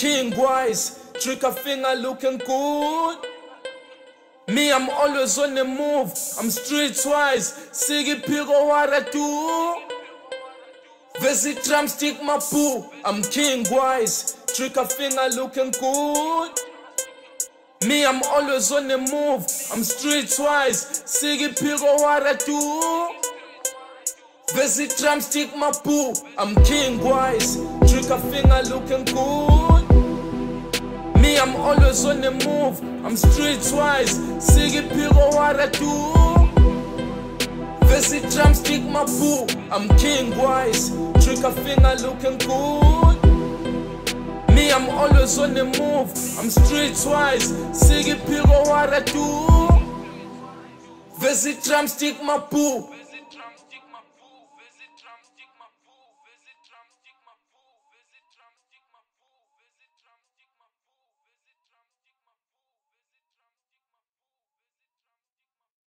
king wise, trigger finger looking good. Me, I'm always on the move, I'm streetwise, Siggy Pigo what I do. Visit drumstick my poo, I'm king wise, trigger finger looking good. Me, I'm always on the move, I'm streetwise, Siggy Pigo what I do. Visit drumstick my poo, I'm king wise, trigger finger looking good. Me, I'm always on the move, I'm streetwise, Siggy Pigo what I do. Visit drumstick my poo, I'm king wise, trigger finger looking good. Me, I'm always on the move, I'm streetwise, Siggy Pigo what I do. Visit drumstick my poo.